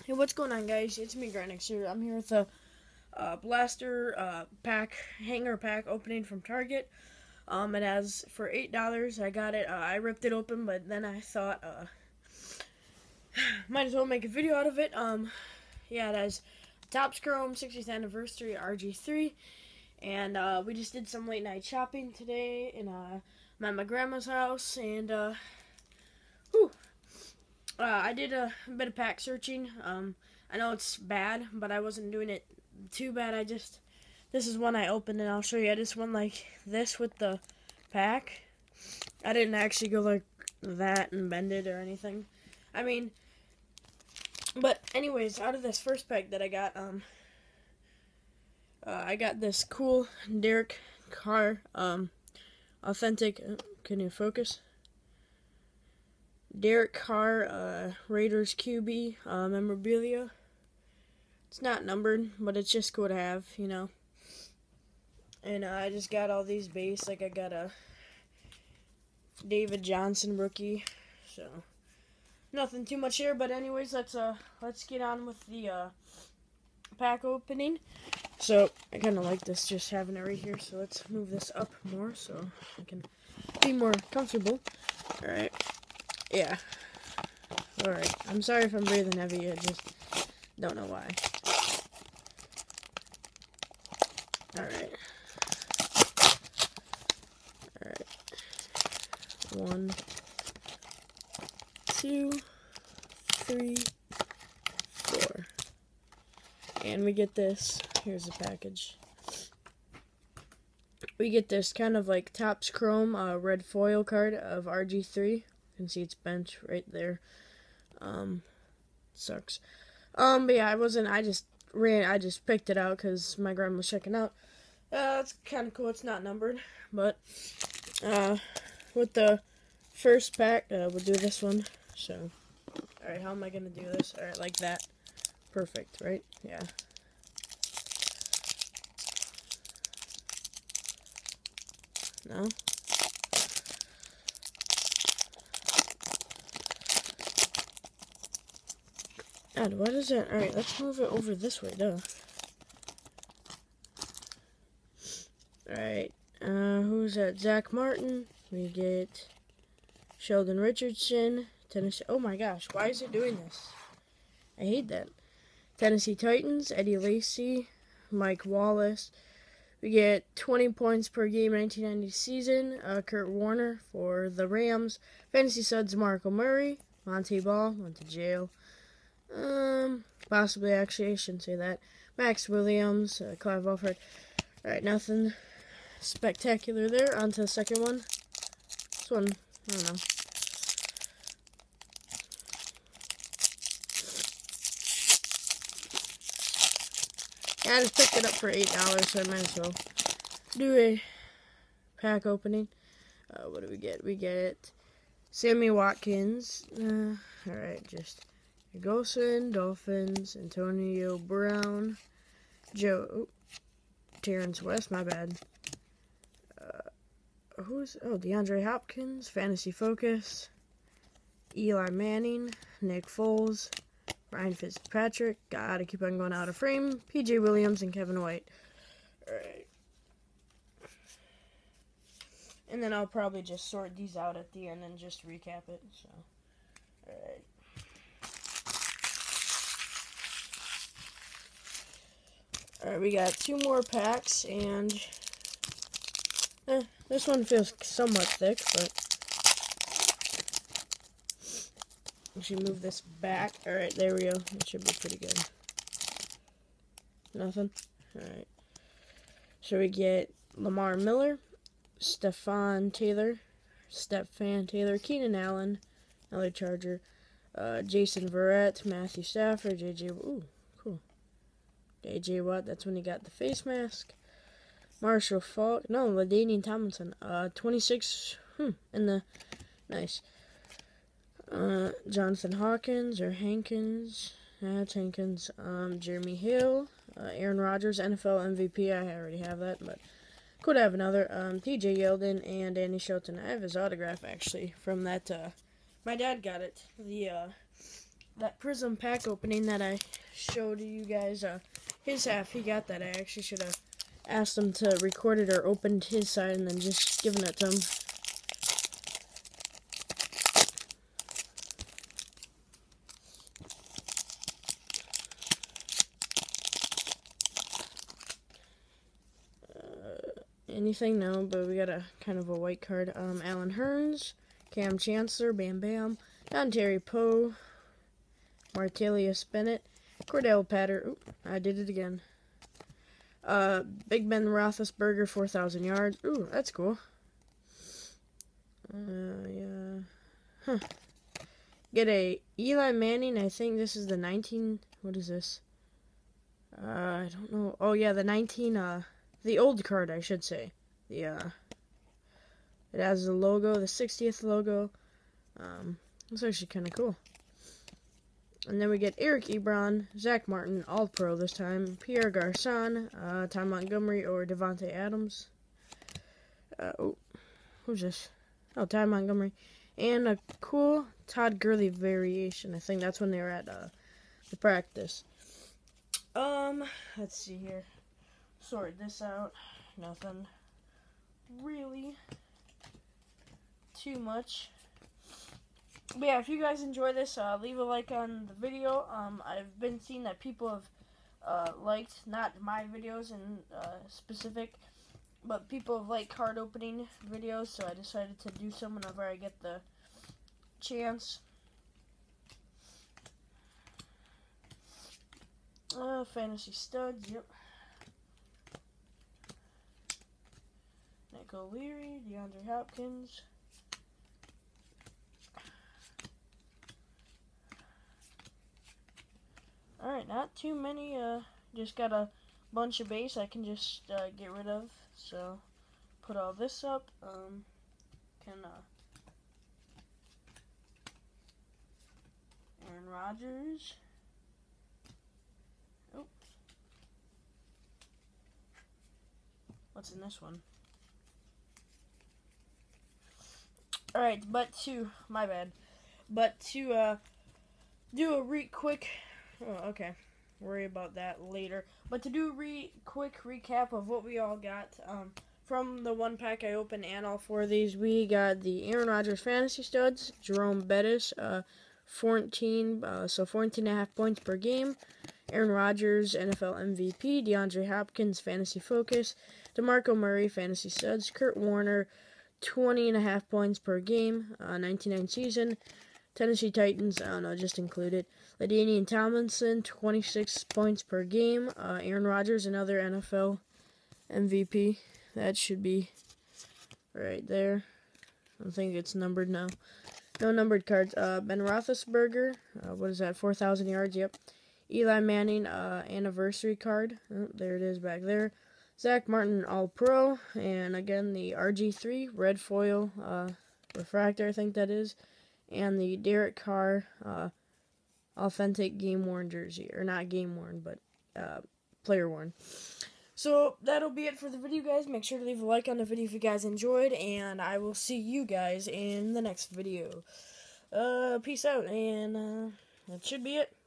Hey, what's going on, guys? It's me, Granix here. I'm here with a blaster pack, hanger pack opening from Target. It has for $8. I got it. I ripped it open, but then I thought, might as well make a video out of it. Yeah, it has Topps Chrome 60th Anniversary RG3, and we just did some late night shopping today, and I'm at my grandma's house, and whew, I did a bit of pack searching. I know it's bad, but I wasn't doing it too bad. This is one I opened, and I'll show you. I just went like this with the pack. I didn't actually go like that and bend it or anything. I mean, but anyways, out of this first pack that I got this cool Derek Carr, authentic. Can you focus? Derek Carr, Raiders QB, memorabilia. It's not numbered, but it's just cool to have, you know. And I just got all these base. Like I got a David Johnson rookie, so nothing too much here. But anyways, let's get on with the pack opening. So I kind of like this, just having it right here. So let's move this up more so I can be more comfortable. All right. Yeah. Alright. I'm sorry if I'm breathing heavy. I just don't know why. Alright. Alright. 1, 2, 3, 4. And we get this. Here's the package. We get this kind of like Topps Chrome red foil card of RG3. You can see it's bent right there. Sucks. But yeah, I just picked it out because my grandma was checking out. It's kind of cool. It's not numbered, but with the first pack, we'll do this one. So, all right, how am I gonna do this? All right, like that. Perfect, right? Yeah. No. God, what is that? Alright, let's move it over this way, duh. Alright, who's that? Zach Martin. We get Sheldon Richardson. Tennessee. Oh my gosh, why is it doing this? I hate that. Tennessee Titans. Eddie Lacy. Mike Wallace. We get 20 points per game 1990 season. Kurt Warner for the Rams. Fantasy Suds. Marco Murray. Monte Ball. Went to jail. Possibly, actually, I shouldn't say that. Max Williams, Clive Alford. Alright, nothing spectacular there. On to the second one. This one, I don't know. Yeah, I just picked it up for $8, so I might as well do a pack opening. What do we get? We get Sammy Watkins. Alright, just Golson, Dolphins, Antonio Brown, Terrence West, my bad. DeAndre Hopkins, Fantasy Focus, Eli Manning, Nick Foles, Ryan Fitzpatrick, gotta keep on going out of frame, PJ Williams, and Kevin White. Alright. And then I'll probably just sort these out at the end and just recap it, so. Alright. Alright, we got 2 more packs, and this one feels somewhat thick, but we should move this back. Alright, there we go. It should be pretty good. Nothing? Alright. So we get Lamar Miller, Stephan Taylor, Keenan Allen, another Charger, Jason Verrett, Matthew Stafford, ooh, cool. J.J. Watt, that's when he got the face mask. Marshall Faulk, no, LaDainian Tomlinson, 26, in the, nice. Jonathan Hawkins, or Hankins, that's Hankins, Jeremy Hill, Aaron Rodgers, NFL MVP, I already have that, but could have another, T.J. Yeldon, and Danny Shelton. I have his autograph, actually, from that, my dad got it, the that Prism pack opening that I showed you guys, his half, he got that. I actually should have asked him to record it or opened his side and then just given it to him. Anything? No, but we got a kind of a white card. Alan Hearns, Cam Chancellor, Bam Bam, Don Terry Poe, Martellus Bennett, Cordell Patter. Oop, I did it again. Big Ben Roethlisberger, 4,000 yards. Ooh, that's cool. Yeah. Huh. Get a Eli Manning. I think this is the 19. What is this? I don't know. Oh yeah, the 19. The old card, I should say. It has the logo, the 60th logo. It's actually kind of cool. And then we get Eric Ebron, Zach Martin, All-Pro this time, Pierre Garçon, Ty Montgomery, or Devontae Adams. Who's this? Oh, Ty Montgomery. And a cool Todd Gurley variation. I think that's when they were at the practice. Let's see here. Sort this out. Nothing really too much. But yeah, if you guys enjoy this, leave a like on the video. I've been seeing that people have liked, not my videos in specific, but people have liked card opening videos, so I decided to do some whenever I get the chance. Fantasy studs, yep. Nick O'Leary, DeAndre Hopkins. Alright, not too many, just got a bunch of base I can just get rid of, so put all this up, Aaron Rodgers. Oh. What's in this one? Alright, my bad. But to do a quick, oh, okay, worry about that later. But to do a quick recap of what we all got, from the one pack I opened and all four of these, we got the Aaron Rodgers Fantasy Studs, Jerome Bettis, 14.5 points per game. Aaron Rodgers, NFL MVP, DeAndre Hopkins, Fantasy Focus, DeMarco Murray, Fantasy Studs, Kurt Warner, 20.5 points per game, 99 season. Tennessee Titans, I don't know, just included. LaDainian Tomlinson, 26 points per game. Aaron Rodgers, another NFL MVP. That should be right there. I don't think it's numbered now. No numbered cards. Ben Roethlisberger, what is that, 4,000 yards, yep. Eli Manning, anniversary card. Oh, there it is back there. Zach Martin, All-Pro. And again, the RG3, red foil refractor, I think that is. And the Derek Carr, authentic game-worn jersey. Or not game-worn, but player-worn. So, that'll be it for the video, guys. Make sure to leave a like on the video if you guys enjoyed. And I will see you guys in the next video. Peace out, and that should be it.